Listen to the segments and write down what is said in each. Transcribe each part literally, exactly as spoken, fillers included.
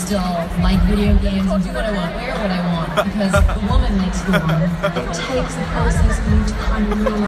still like video games and do what I want, wear what I want, because the woman next door takes the process of time to realize.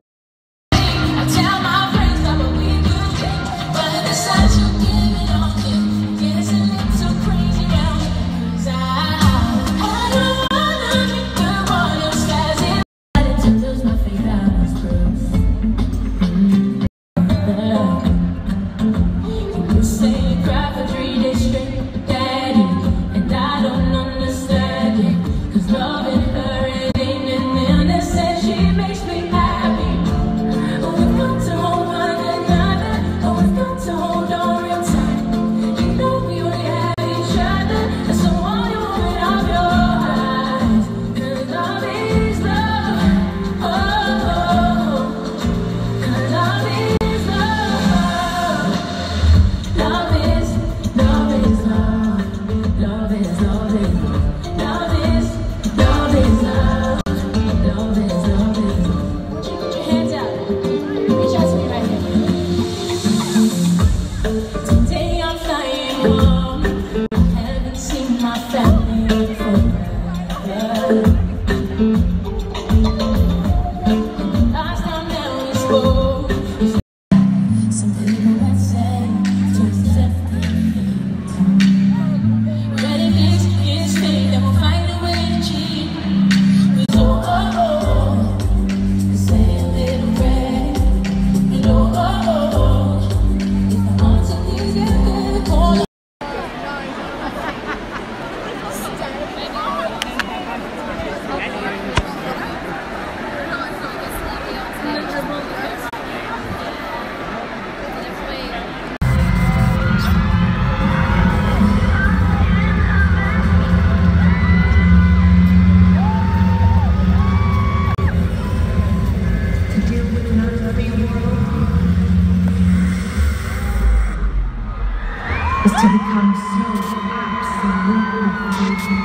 Is to become so absolutely free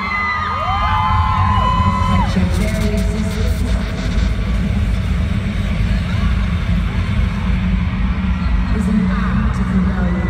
that your very existence is an act of rebellion.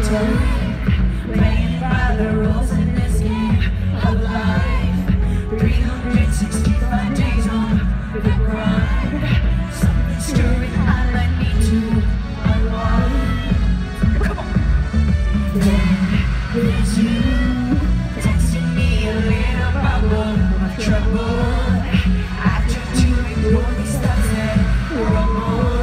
playing by the rules in this game of life. three hundred sixty-five days on the grind. Something stirring I might need to unwind. Come on. Then there's you texting me a little bubble of trouble. I turn to ignore these thoughts that rumble.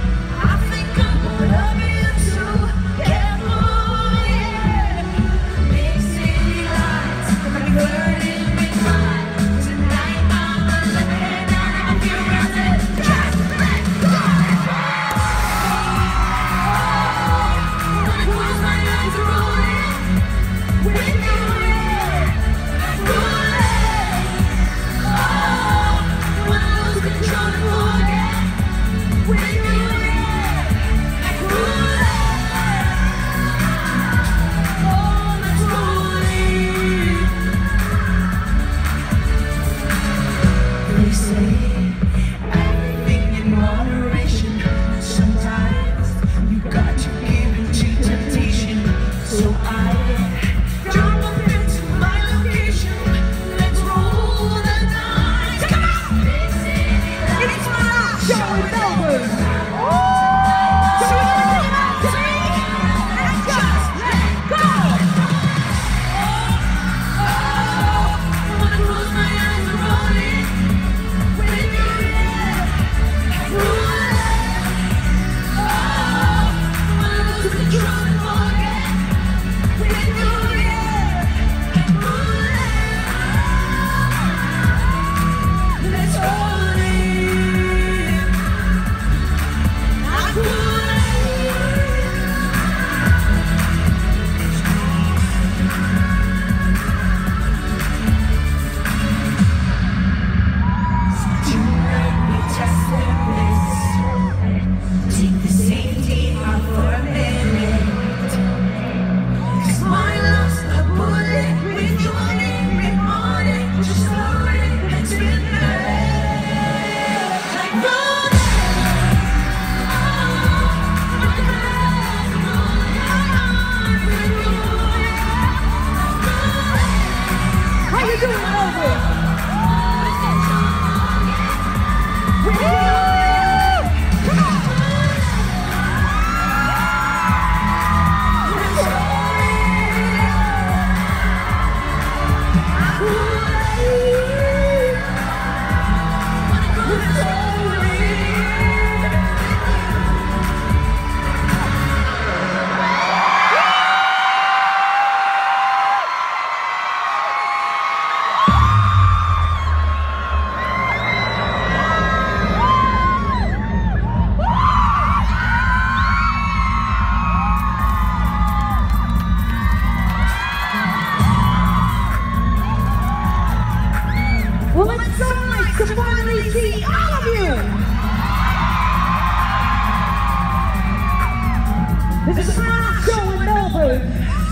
This is my show in Melbourne.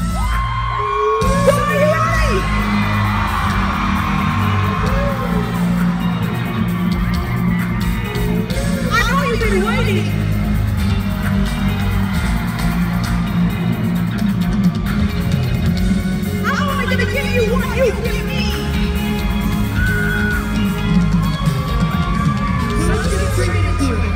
So are you ready? I know you've been waiting. I'm only gonna give you what you give me. So let's get straight into it.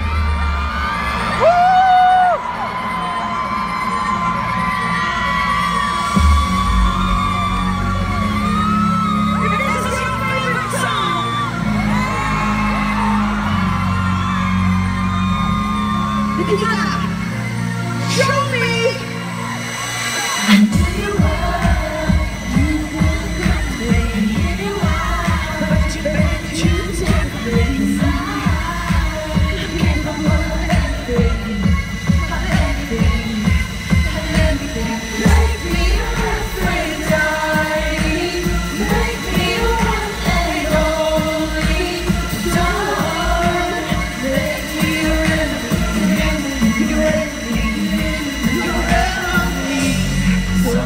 Yeah. Show me. And do you want? You will complain anyway, but you better choose everything. I'm capable of anything, of anything, of anything. Make me your friend, darling. Make me your one and only. Don't make me your enemy. So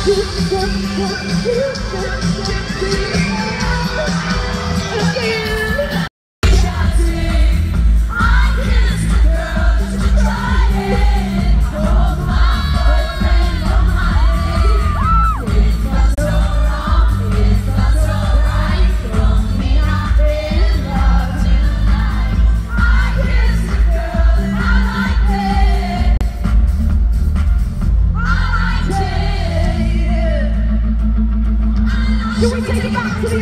Can we take it back to the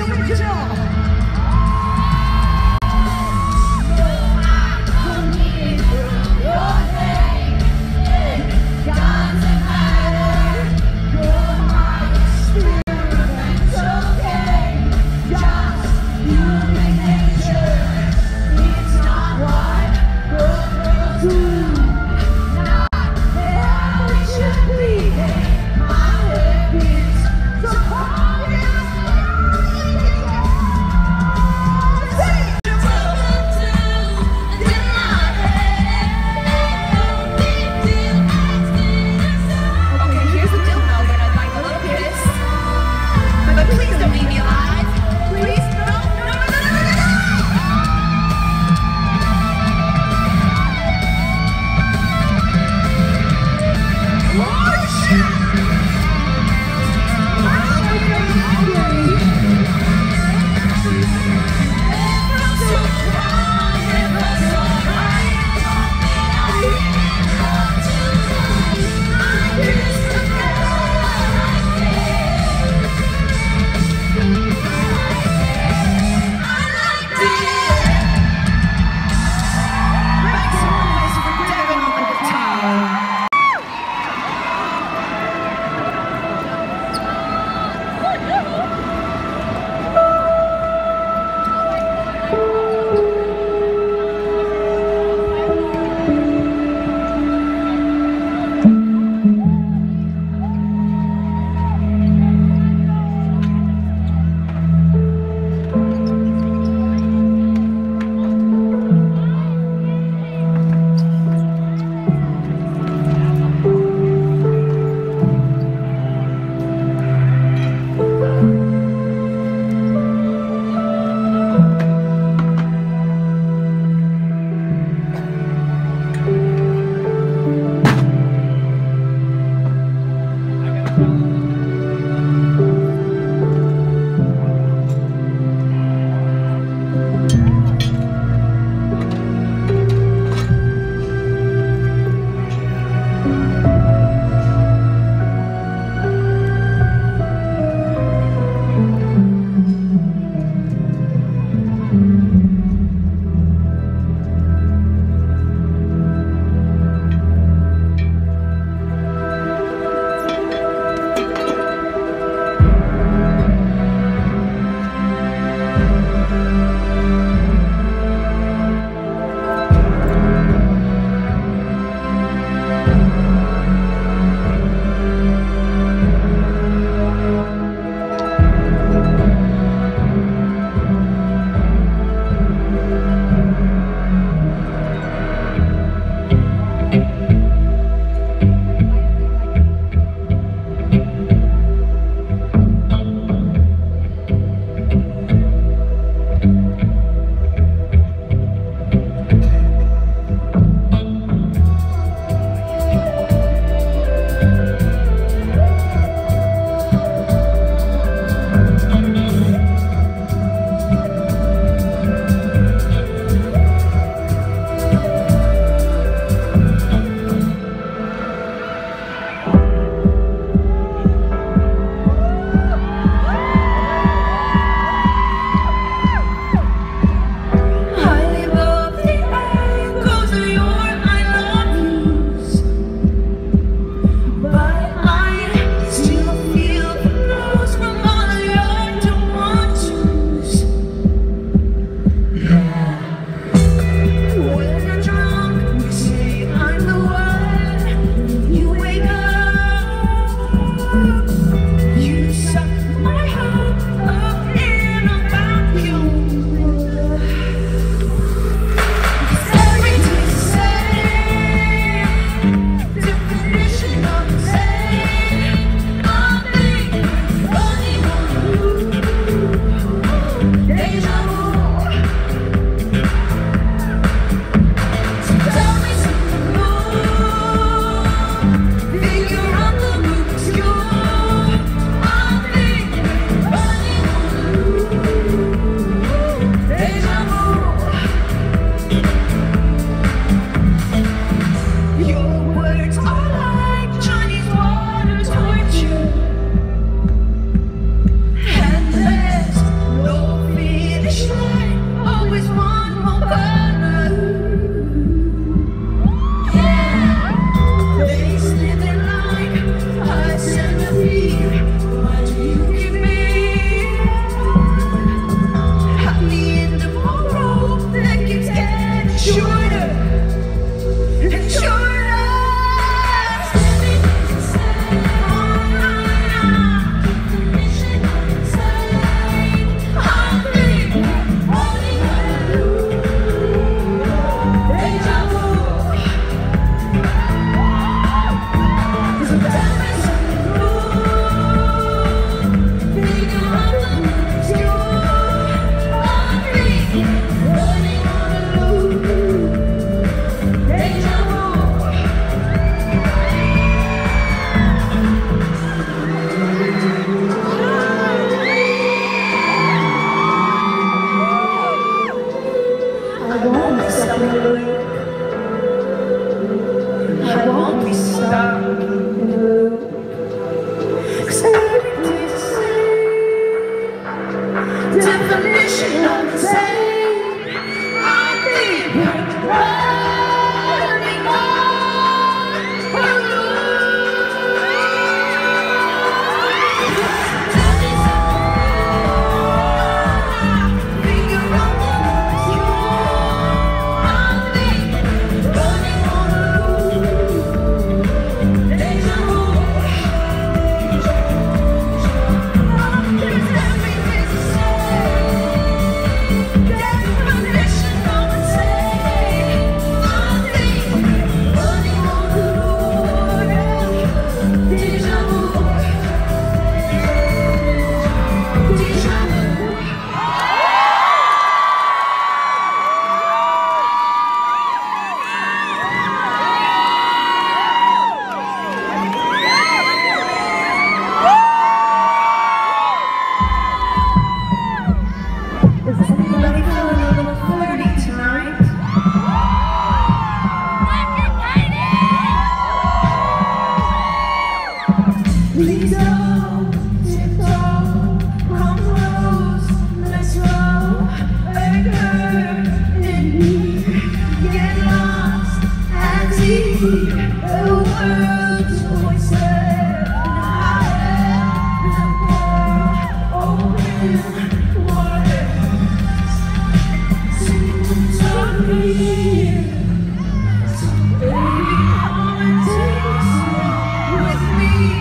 Please don't tiptoe, come close, let's roll. Anger in me, get lost and see the world's voices. I am the open waters, sing to me. So baby, come and take it with me.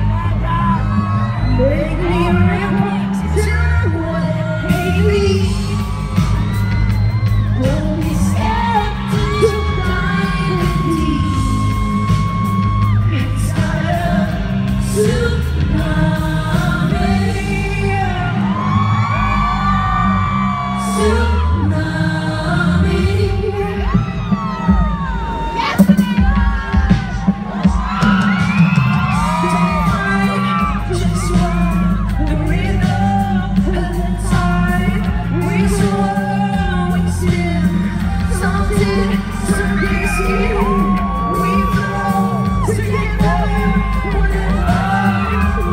Make me represent what hate me. Don't be scared to dive deep. It's not a tsunami. Tsunami. Yes, it is. Just one the rhythm of the tide. We swim, we swim, something, something skin. We flow together, whatever,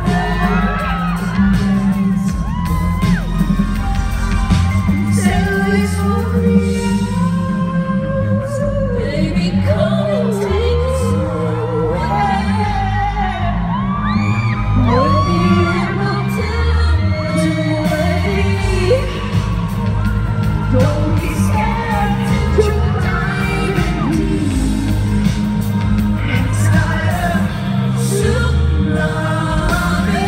whatever. Sail this for me. Baby, come and take us away. Hold me and I'll tell you away. Don't be scared to dive deep. It's not a tsunami.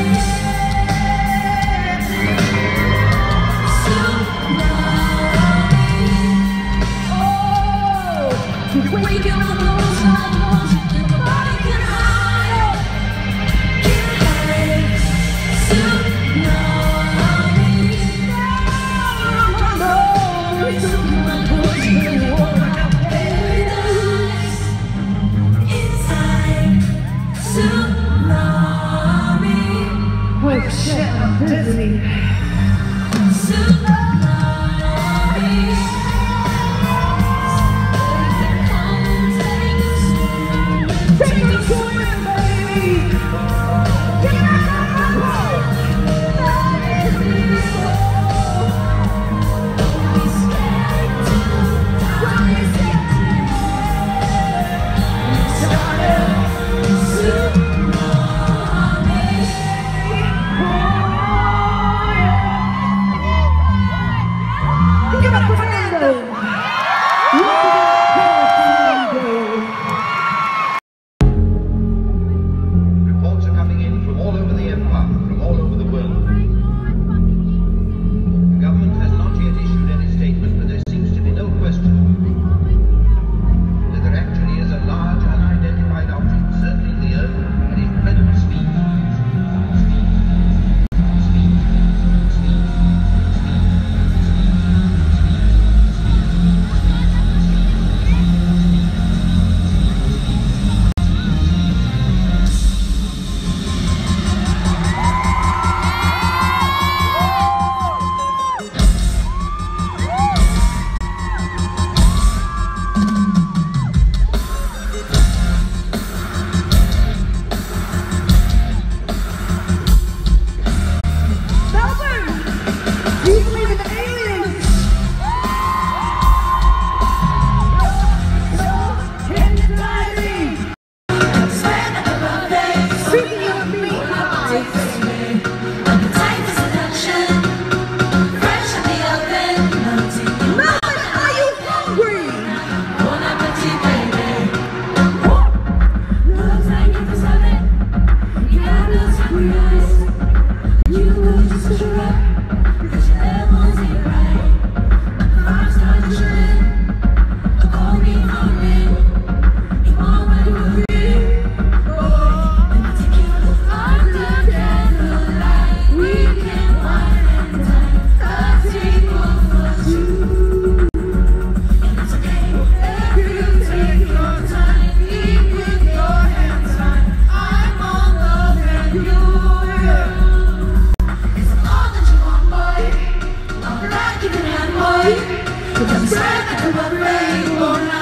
Tsunami. Oh, we can all go somewhere that nobody can hide. Can hide. Tsunami. No, it's someone pushing water. Paradise inside. Tsunami. Oh shit, I'm dizzy. Tsunami. Take a swim, baby. Get out of my boat. Let me go. Don't be scared to die. It's not a tsunami. Oh, yeah. Give it up for Fernando. Reports are coming in from all over the empire, from all over the world. The government has not yet issued any statement, but there seems to be no question that there actually is a large unidentified object circling the Earth at incredible speed. Speed. Speed. Speed. Melbourne! Do you believe in aliens? No, can't deny me. Speaking of being high, Melbourne, are you hungry?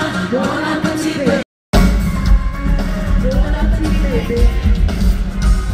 Bon appétit, baby.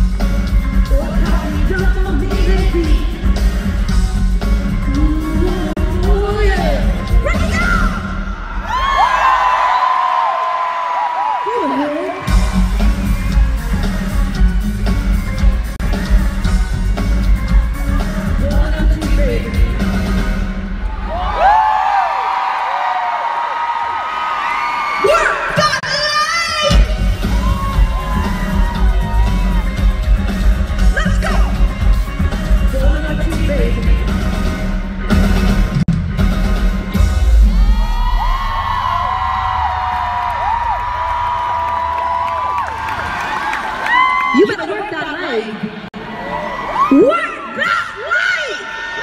You better work that leg. Work that leg!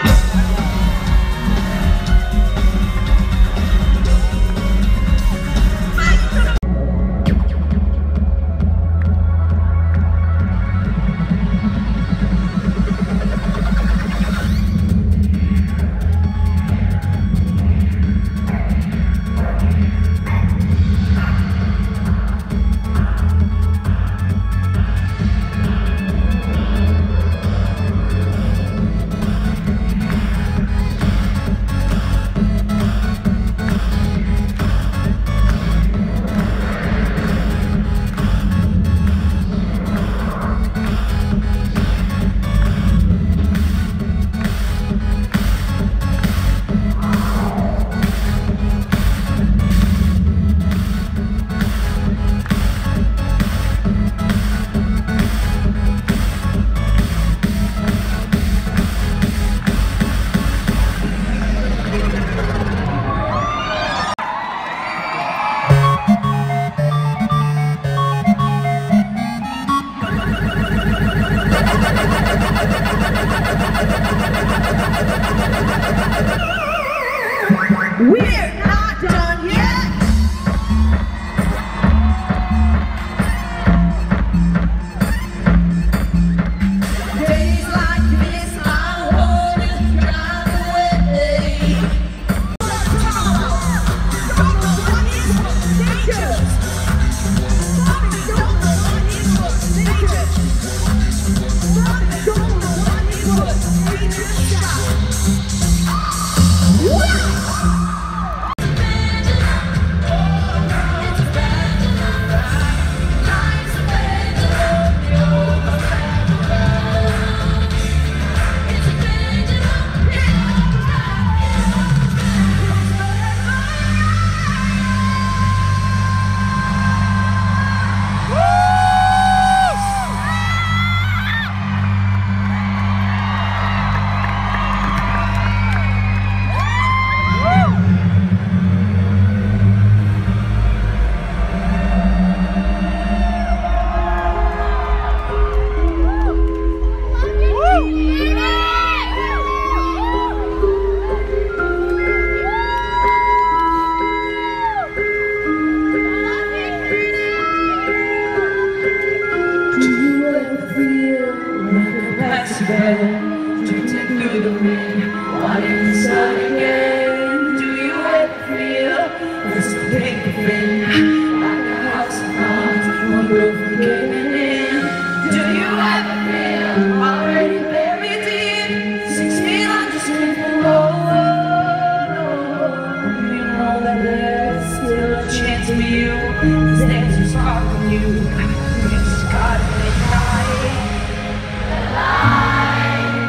We're not done yet. Days like this, I wanna drive away. Don't know what is dangerous. Don't know what is dangerous. Don't know what is dangerous. To take through the rain, what inside again? Do you ever feel this big thing? Like a house of cards, one roof caving in. Do you ever feel already buried deep? Six feet under skin below. You know that there's still a chance for you. There's a spark from you. It's gotta be right. Alive.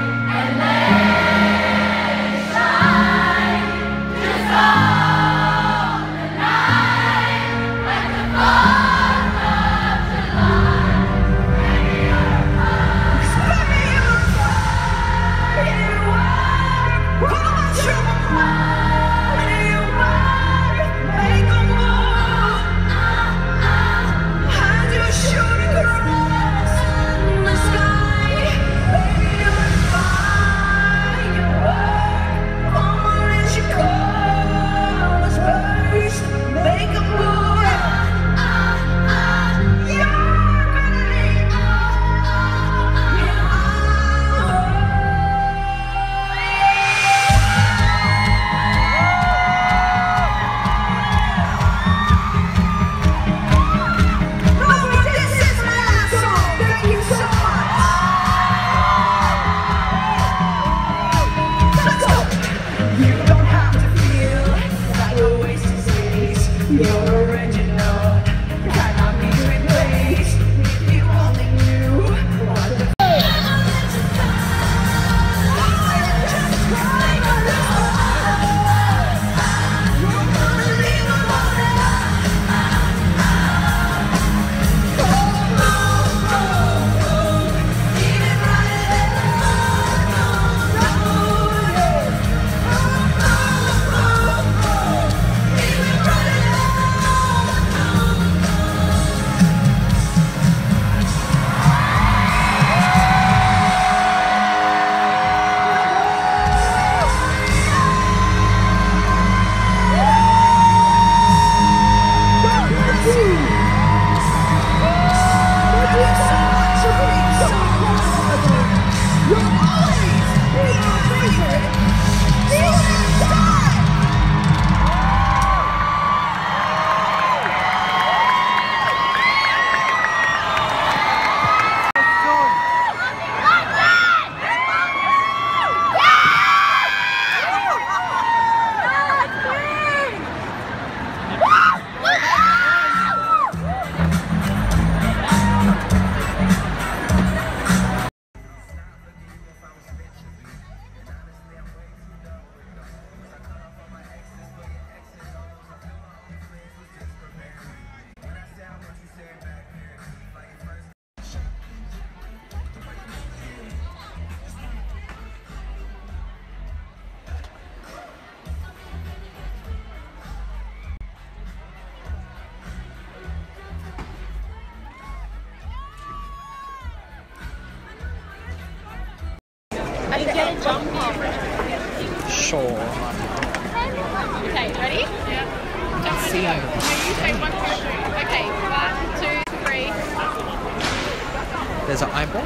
Sure. Okay, ready? Yeah. Jump See and you. go. No, you say one, two, three. Okay, one, two, three. There's an eyeball.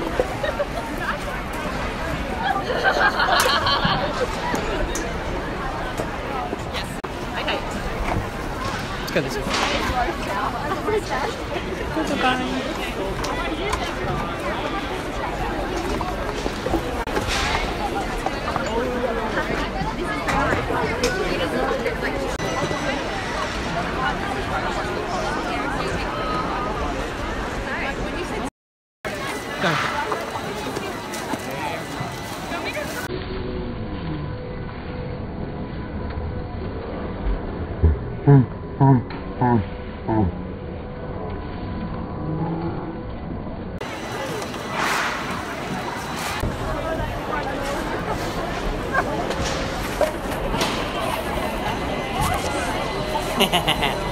Yes. Okay. Let's go this way. Go. Hehehe